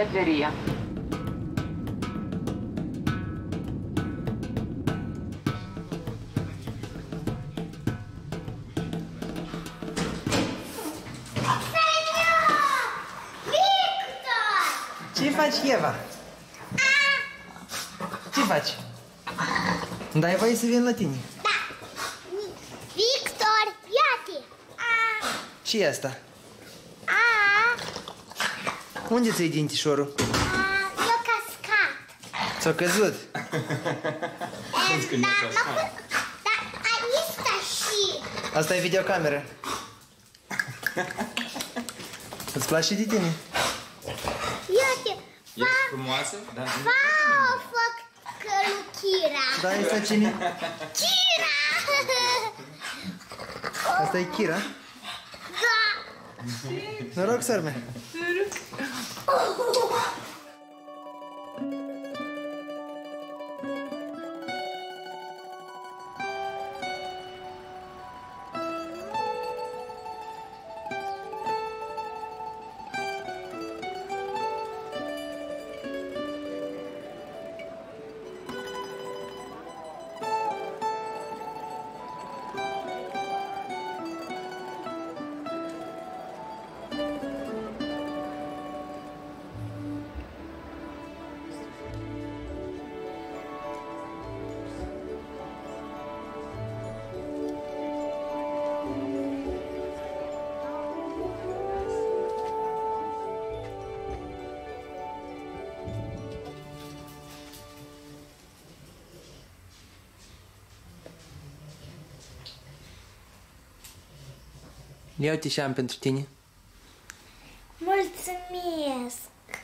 cafeteria. Ce faci, Eva? Ce faci? Dai voie să vin la tine. Da. Victor, ia-te. Ce e asta? Unde ți-ai dintișorul? Eu cascat. Ți-a căzut? Da, aici și. Asta e videocameră. Îți place de tine? Ia-te. E frumoasă? Da. Wow, fac căluchira. Da, asta cine? Kira! Asta e Kira? Da. Noroc, sorme. Ia uite și am pentru tine. Mulțumesc.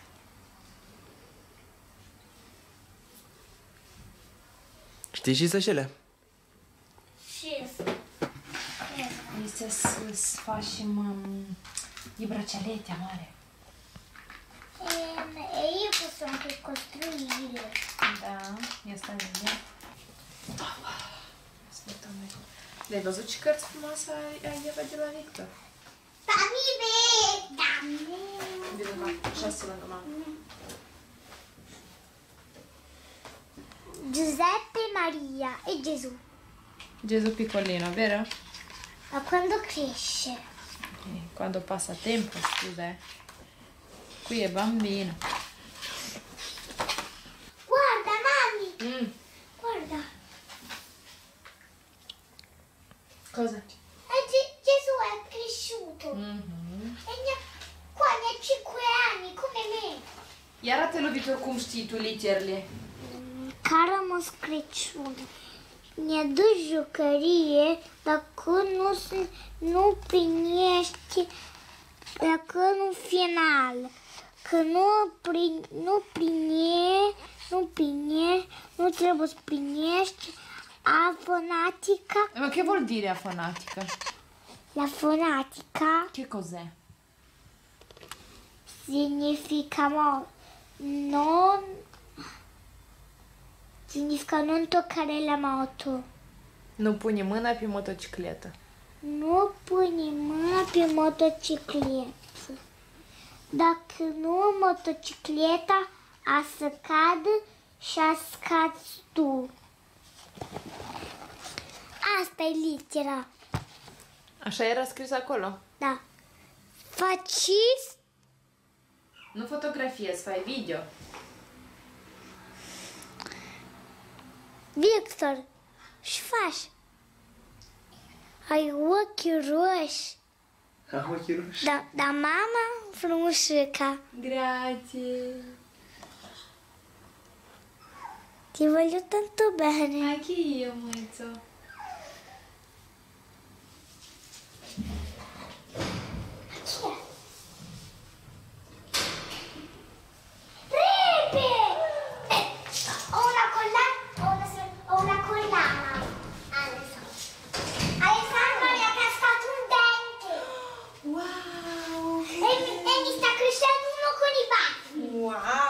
Știi și sășele? Ce? Este să facem braccialetti, amore. Eu posso anche costruire. Da, asta e. Aspetta un attimo. Le-ai văzut ce cărți frumoase ai Eva de la Victor? Dammi dammi. Vino qua, șase lângă mamă. Giuseppe, Maria e Gesù. Gesù piccolino, vero? Ma quando cresce? Quando passa tempo, scusa. Qui è bambino. Guarda, mami. Guarda. Cosa? Gesù è cresciuto. Qua ne ha 5 anni, come me. Ia arată-l, Victor, cum știi tu literele. Caro Moș Crăciun, ne aduci jucărie dacă nu primești, dacă nu final. Că nu trebuie să primești a fonatica. Ma che vuol dire a fonatica? La fonatica Che cos'è? significa non toccare la moto. Nu pune mâna pe motocicletă. Nu pune mâna pe motocicletă. Dacă nu, motocicleta a să cadă și a scazi tu. Asta e litera. Așa era scris acolo. Da. Faci Nu fotografiezi, fai video. Victor, și faci. Ai ochii roși. Am ochii roși. Da, mama frumușica. Grazie. Ti voglio tanto bene. Anche io, Mezzo. Ho una collana. Adesso. Alessandro mi ha cascato un dente. Wow! E mi sta crescendo uno con i baffi.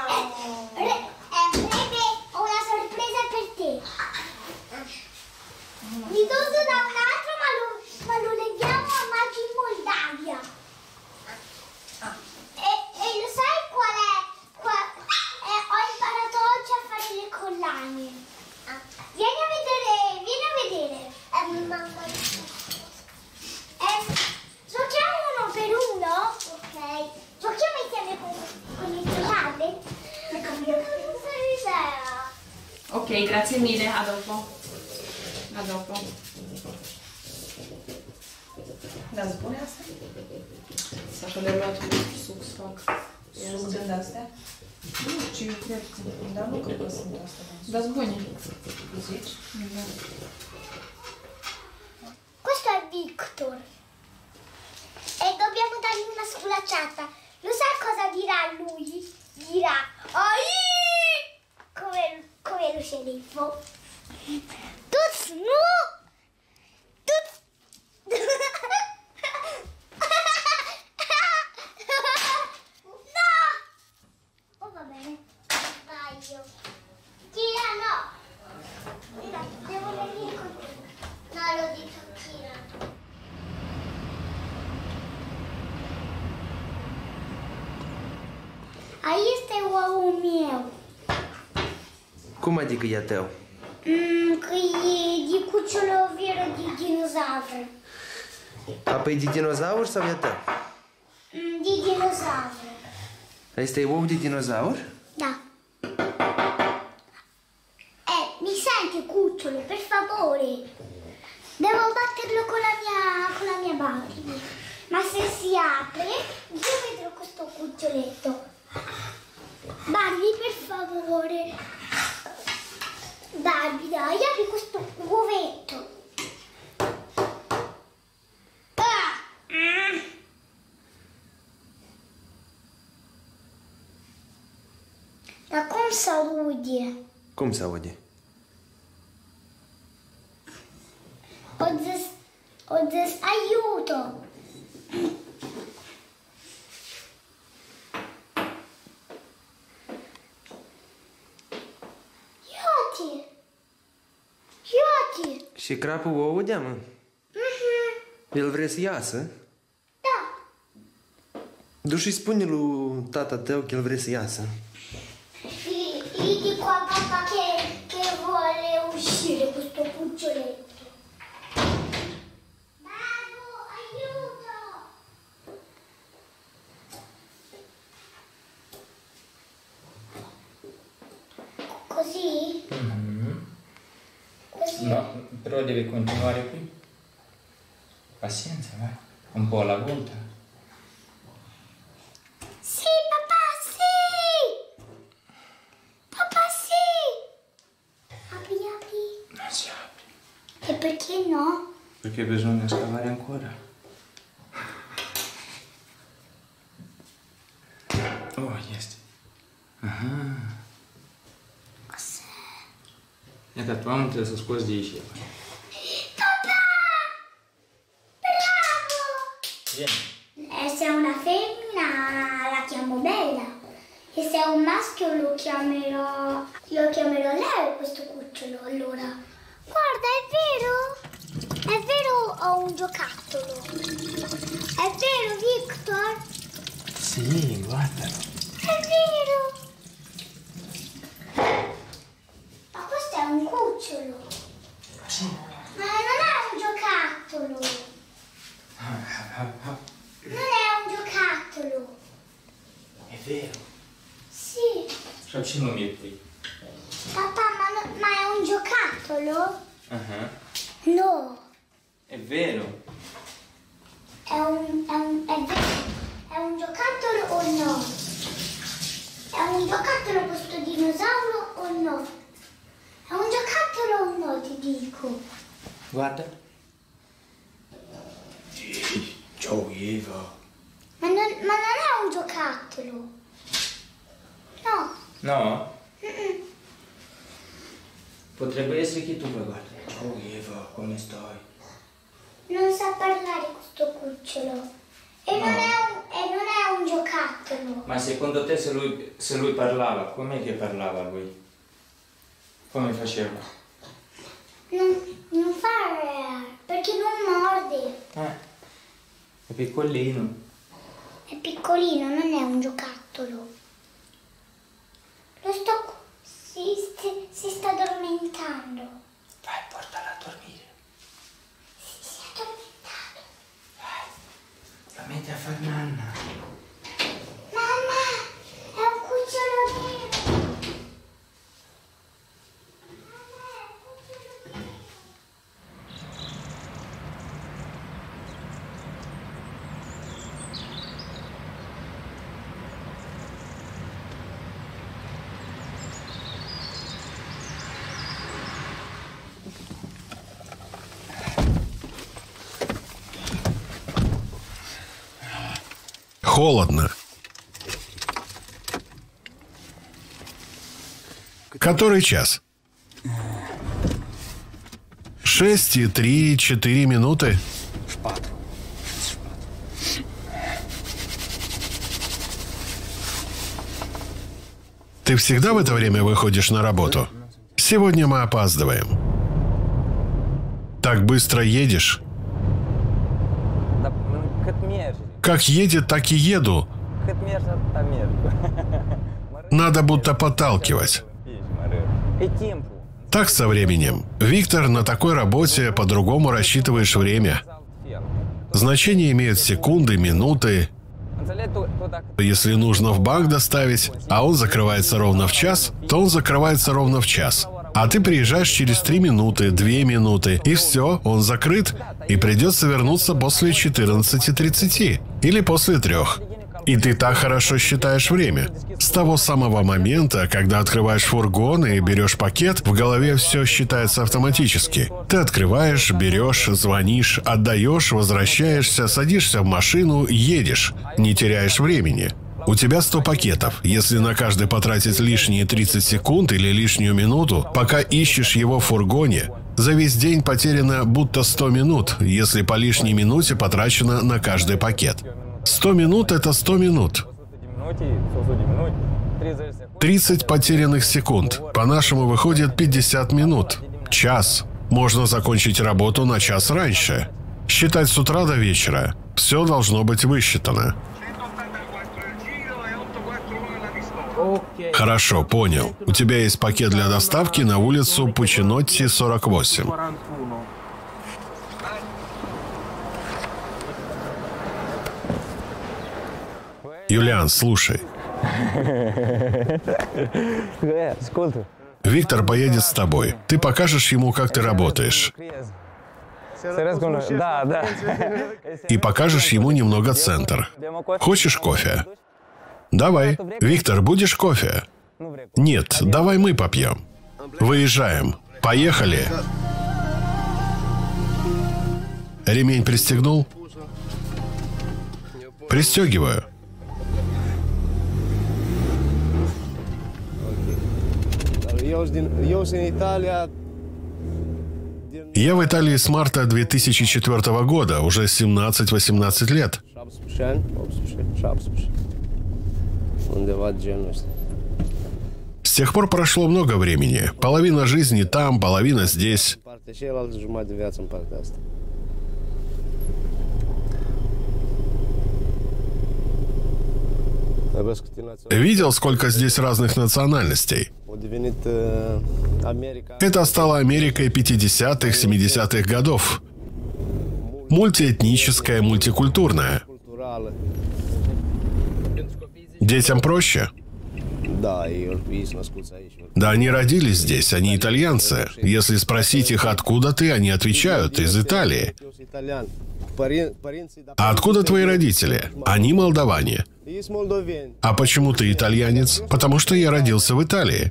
Wow! Bebe, ho una sorpresa per te. Ok, grazie mille, a dopo. A dopo. Da spune asta? Așa le-am luat sub fac. Sunt de astea? Nu știu, cred că... Dar nu cred că sunt astea. Da bune. Zici? Da. Questo è Victor. E dobbiamo dargli una sculacciata. Lo sa cosa dirà lui? Dirà "Ai!" come lo sceriffo. Tu snu! Tu... No! Oh, va bene. Sbaglio. Tira, no. Tira, devo venire con te. No, lo dico, tira. Aici este oul meu. Cum adică e a tău? Că e de cuciulovieră de dinozaur. Apa e de dinozaur sau e a tău? De dinozaur. Asta e ou de dinozaur? Da. Mi senti cucciolo, per favore? Devo batterlo con la mia Barbie. Ma se si apre, io vedrò questo cuccioletto. Barbie, per favore. Barbie, dai, apri questo uovetto. Ah! Dar cum se aude? Cum se aude? O zis, aiuto! Ioti! Și crapul o audea, mă? El vrea să iasă? Da! Du și spune lui tata tău că el vrea să iasă. Gli dico a papà che vuole uscire questo cuccioletto. Mago, aiuto! Così? Così? No, però devi continuare qui. Pazienza, vai. Un po' alla volta. Sì, papà, sì! Papà, sì! Apri, apri. Non si apre. E perché no? Perché bisogna scavare ancora. Oh, este. Aha. Cos'è? Iată, tu am trebuie să scoți de aici. Papà! Bravo! Vieni. Se è una femmina la chiamo Bella e se è un maschio lo chiamerò Leo questo cucciolo allora. Guarda, è vero ho un giocattolo. È vero, Victor? Sì, guardalo. È vero. Ma questo è un cucciolo. Sì. Ma non è un giocattolo. Non è un giocattolo. È vero. Sì. Și ce nu mi-e qui? Papà, ma è un giocattolo? Aha. No. È vero. È un giocattolo o no? È un giocattolo questo dinosauro o no? È un giocattolo o no, ti dico? Guarda. Ciao Eva. Ma non è un giocattolo. No. No? Mm-mm. Potrebbe essere che tu puoi guardare. Ciao Eva, come stai? Non sa parlare questo cucciolo. E non è un giocattolo. Ma secondo te se lui parlava, com'è che parlava lui? Come faceva? Non fa perché non morde. È piccolino. È piccolino, non è un giocattolo. Si sta addormentando. Vai, portala a dormire. Si è addormentato. Vai. La metti a far nanna. Mamma, è un cucciolo nero. холодно. Который час? 6,3-4 минуты. Ты всегда в это время выходишь на работу? Сегодня мы опаздываем. Так быстро едешь? Как едет, так и еду. Надо будто подталкивать. Так со временем. Виктор, на такой работе по-другому рассчитываешь время. Значение имеют секунды, минуты. Если нужно в банк доставить, а он закрывается ровно в час, то он закрывается ровно в час. А ты приезжаешь через 3 минуты, 2 минуты, и все, он закрыт, и придется вернуться после 14:30 или после 3. И ты так хорошо считаешь время. С того самого момента, когда открываешь фургон и берешь пакет, в голове все считается автоматически. Ты открываешь, берешь, звонишь, отдаешь, возвращаешься, садишься в машину, едешь. Не теряешь времени. У тебя 100 пакетов. Если на каждый потратить лишние 30 секунд или лишнюю минуту, пока ищешь его в фургоне, за весь день потеряно будто 100 минут, если по лишней минуте потрачено на каждый пакет. 100 минут – это 100 минут. 30 потерянных секунд. По-нашему выходит 50 минут. Час. Можно закончить работу на час раньше. Считать с утра до вечера. Все должно быть высчитано. Хорошо, понял. У тебя есть пакет для доставки на улицу Пучинотти, 48. Юлиан, слушай. Виктор поедет с тобой. Ты покажешь ему, как ты работаешь. И покажешь ему немного центр. Хочешь кофе? Давай. Виктор, будешь кофе? Нет, давай мы попьем. Выезжаем. Поехали. Ремень пристегнул? Пристегиваю. Я в Италии с марта 2004 года, уже 17-18 лет. С тех пор прошло много времени. Половина жизни там, половина здесь. Видел, сколько здесь разных национальностей? Это стало Америкой 50-х, 70-х годов. Мультиэтническая, мультикультурная. Детям проще? Да, они родились здесь, они итальянцы. Если спросить их, откуда ты, они отвечают: из Италии. А откуда твои родители? Они молдаване. А почему ты итальянец? Потому что я родился в Италии.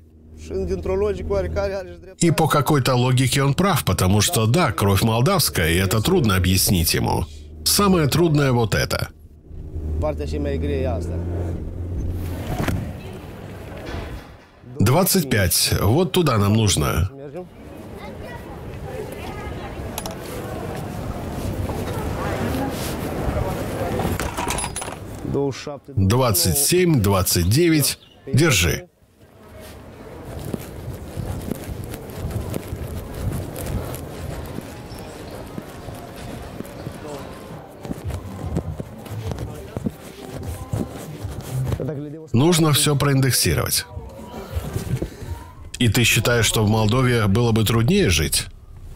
И по какой-то логике он прав, потому что, да, кровь молдавская, и это трудно объяснить ему. Самое трудное вот это. 25. Вот туда нам нужно. — 27, 29. Держи. Нужно все проиндексировать. И ты считаешь, что в Молдове было бы труднее жить?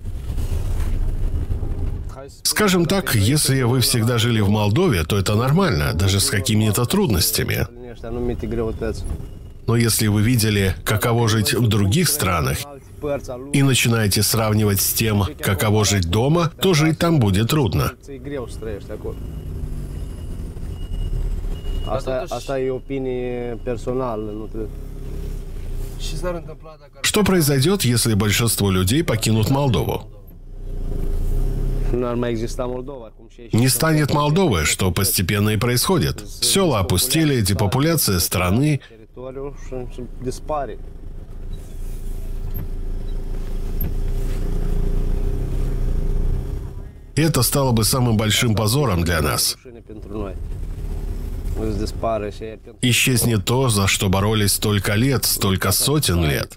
Скажем так, если вы всегда жили в Молдове, то это нормально, даже с какими-то трудностями. Но если вы видели, каково жить в других странах, и начинаете сравнивать с тем, каково жить дома, то жить там будет трудно. Что произойдет, если большинство людей покинут Молдову? Не станет Молдовы, что постепенно и происходит. Села опустели, депопуляция страны. И это стало бы самым большим позором для нас. Исчезнет то, за что боролись столько лет, столько сотен лет.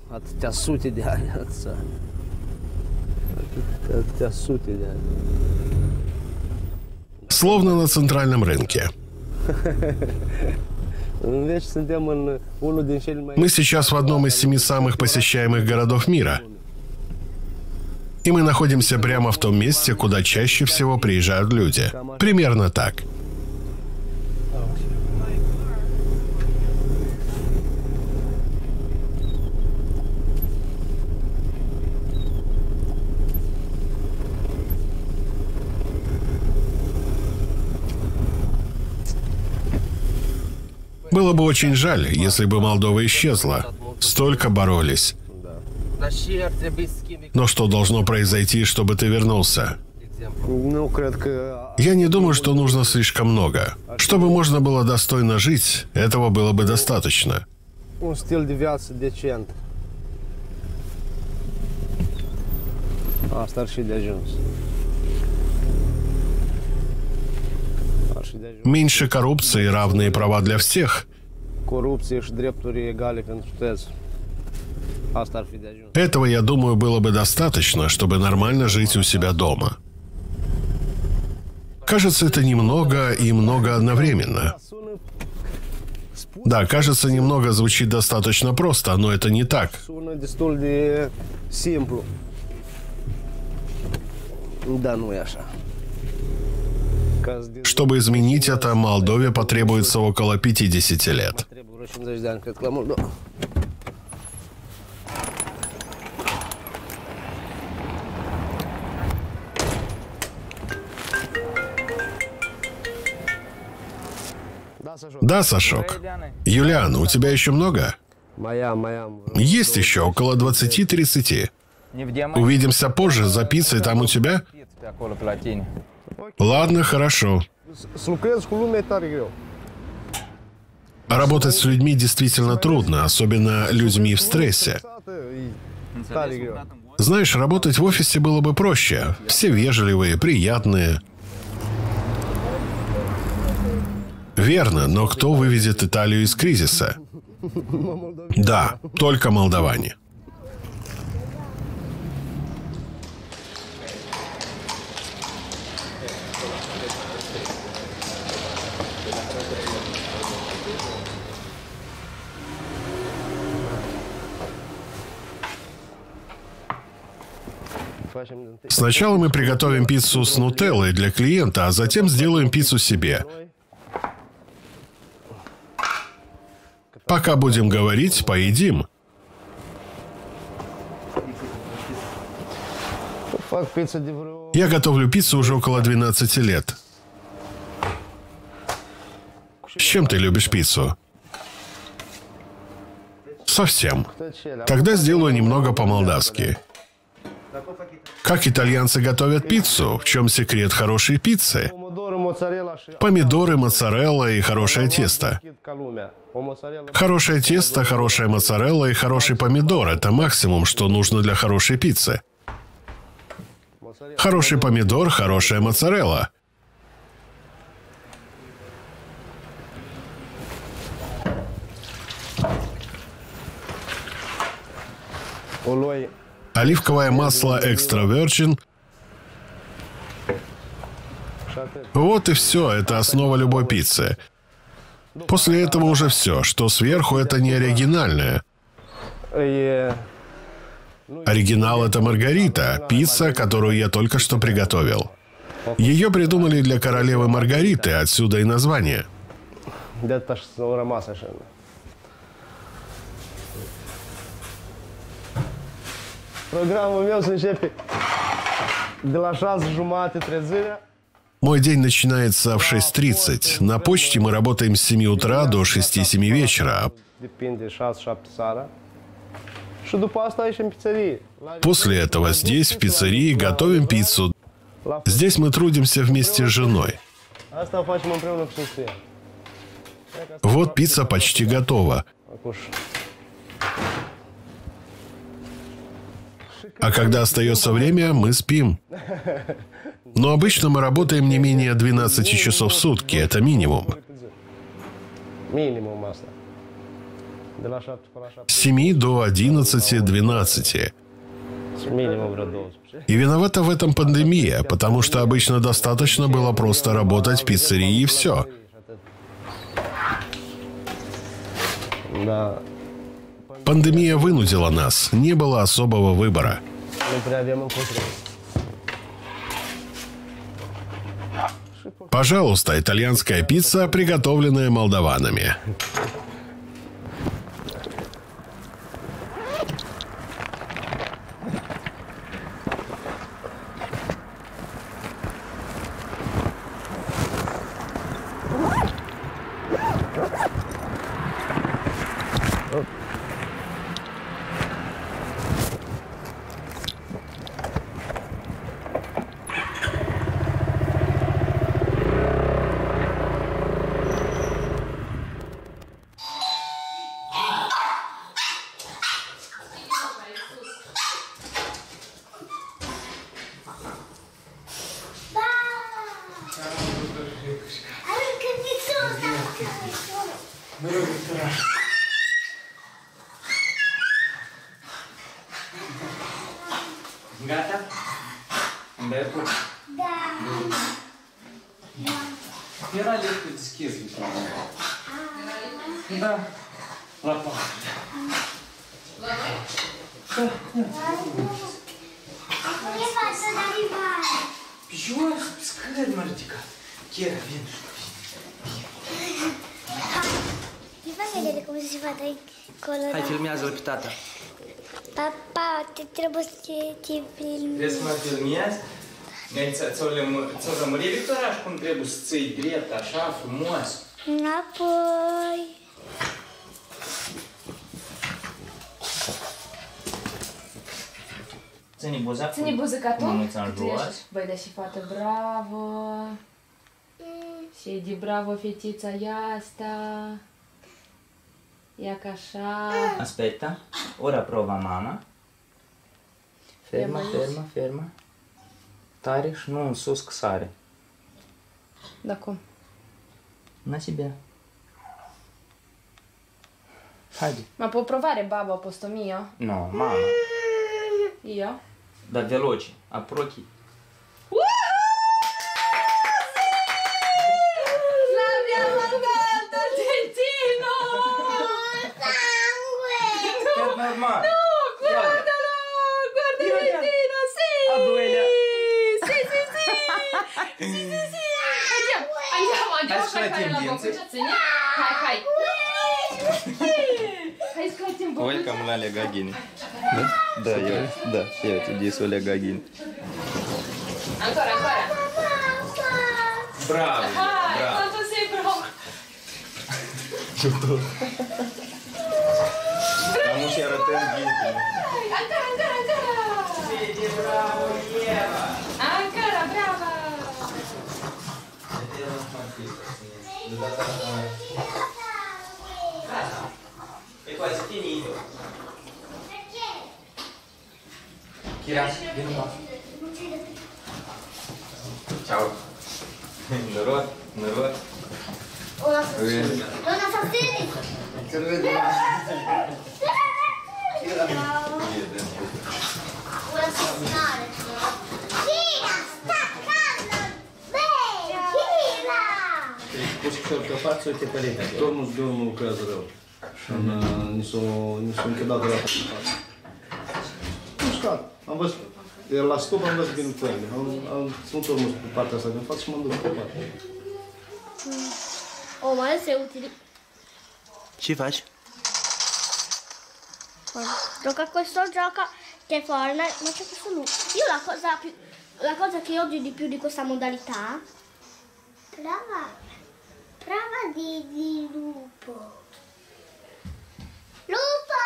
Словно на центральном рынке. Мы сейчас в одном из 7 самых посещаемых городов мира. И мы находимся прямо в том месте, куда чаще всего приезжают люди. Примерно так. Было бы очень жаль, если бы Молдова исчезла. Столько боролись. Но что должно произойти, чтобы ты вернулся? Я не думаю, что нужно слишком много. Чтобы можно было достойно жить, этого было бы достаточно. Меньше коррупции, равные права для всех. Этого, я думаю, было бы достаточно, чтобы нормально жить у себя дома. Кажется, это немного и много одновременно. Да, кажется, немного звучит достаточно просто, но это не так. Чтобы изменить это, Молдове потребуется около 50 лет. Да, Сашок. Юлиан, у тебя еще много? Есть еще около 20-30. Увидимся позже за пиццей там у тебя? Ладно, хорошо. Работать с людьми действительно трудно, особенно людьми в стрессе. Знаешь, работать в офисе было бы проще. Все вежливые, приятные. Верно, но кто выведет Италию из кризиса? Да, только молдаване. Сначала мы приготовим пиццу с нутеллой для клиента, а затем сделаем пиццу себе. Пока будем говорить, поедим. Я готовлю пиццу уже около 12 лет. С чем ты любишь пиццу? Совсем. Тогда сделаю немного по-молдавски. Как итальянцы готовят пиццу? В чем секрет хорошей пиццы? Помидоры, моцарелла и хорошее тесто. Хорошее тесто, хорошая моцарелла и хороший помидор – это максимум, что нужно для хорошей пиццы. Хороший помидор, хорошая моцарелла. Оливковое масло Extra Virgin. Вот и все, это основа любой пиццы. После этого уже все, что сверху, это не оригинальное. Оригинал – это Маргарита, пицца, которую я только что приготовил. Ее придумали для королевы Маргариты, отсюда и название. Мой день начинается в 6:30. На почте мы работаем с 7 утра до 6-7 вечера. После этого здесь, в пиццерии, готовим пиццу. Здесь мы трудимся вместе с женой. Asta o facem împreună cu soția. Вот пицца почти готова. А когда остается время, мы спим. Но обычно мы работаем не менее 12 часов в сутки. Это минимум. Minimum asta. De la 7 până la 7. С 7 до 11-12. Minimum vreo 12. И виновата в этом пандемия, потому что обычно достаточно было просто работать в пиццерии и все. Da. Пандемия вынудила нас, не было особого выбора. Nu prea avem încotro. Пожалуйста, итальянская пицца, приготовленная молдаванами. Gata? Dai tu? Da. Era lipul deschis. Da. La pat. Acum e față de arrivare. Jos, pe scări, m-a ridicat. Chiar, vin. Mi fai vedere come si fa dai colorati. Hai, filmează-l pe tata. Papa, trebuie să te filmezi. Vrei să mă filmezi? Ți-o lămuri, Victoraș, cum trebuie să ții drept, așa, frumos? Înapoi. Ține buza. Ține buzica tu? Mânuța în Tu jos. ești, băi, dar și fată bravo. Și de bravo fetița asta. Ia ca așa. Aspetta, ora prova mama. Ferma, Ferma, ferma, ferma. Tare și nu în sus că sare. Da cum? На себя. Haide. Ma può provare babbo a posto mio? No, mama. Io? Da veloce, approchi. L'abbiamo fatto, Argentino! Sangue! È normale. Guardalo! Guarda Argentino, sì! A duelea. Sì, sì, sì! Sì, sì, sì! Andiamo, Hai a să fare scoatem la dinții. boccuccia, hai, hai! Hai scoatem Ой, boccuccia. кому Ляля Гагини. Да, я тебе с Оля Гагин. Ancora, ancora! Bravo, Hai, bravo. quanto sei bravo! Am și arătăm ghintele. Ancora, ancora, ancora! Vedi, bravo, Eva. Ancora, brava! È quasi finito. Perché? Kira, vieni qua. Ciao. Noroc, noroc. Non assassini! Vuoi assassinare? Kira, staccando! Bene, Kira! Pur și simplu că față, uite pe lei. Domnul lucrează rău. Și ni s-a închedat de la față. Nu scat, am văzut. La scop am văzut din lucrările. Sunt urmăs pe partea asta din față și m-am dus pe partea. Oh, ma adesso è utile. Ce faci? Gioca a questo gioco che è Fortnite, ma c'è questo loop. Io la cosa che odio di più di questa modalità. Prova di lupo. Lupo!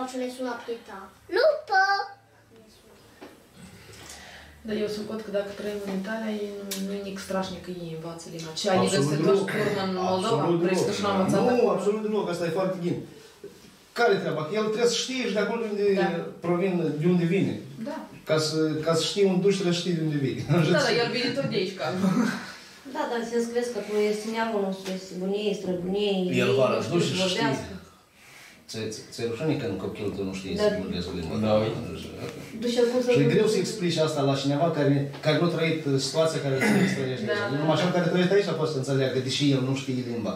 facile sulla pieta. Lupă! Dar eu suport că dacă trăim în Italia, nu e nici strașnic că ei învață limba. Ce adică să te duci urmă în Moldova? Crezi că și n-am învățat acolo? Nu, absolut deloc, asta e foarte bine. Care e treaba? Că el trebuie să știe și de acolo unde provin, de unde vine. Da. Ca să știi unde duci, trebuie să știi de unde vine. Da, dar el vine tot de aici, ca. Da, dar să crezi că tu este neamul nostru, este buniei, străbuniei, el va nu știu să vorbească. Ți-e rușine când copilul tău nu știe să vorbească limba? Da, și e greu să explici asta la cineva care nu a trăit situația care îți trăiești aici. Numai așa care trăiești aici poate să înțeleagă, deși el nu știe limba.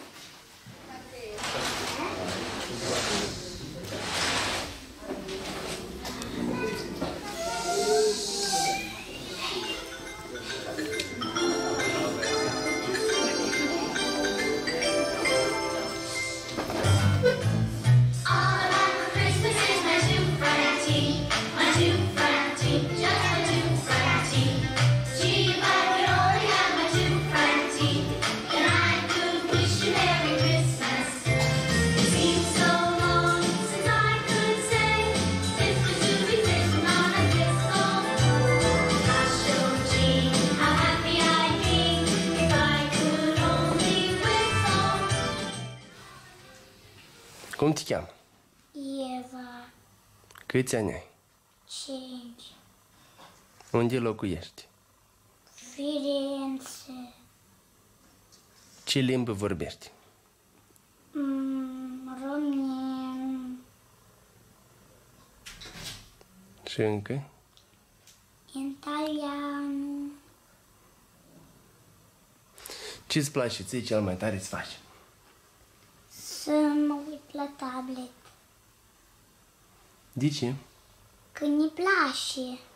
Cum te cheamă? Eva, Câți ani ai? 5, Unde locuiești? Firenze, Ce limbă vorbești? Român, Și încă? Italian, Ce-ți place ție cel mai tare să faci? să mă uit la tablet, De ce? că ne place.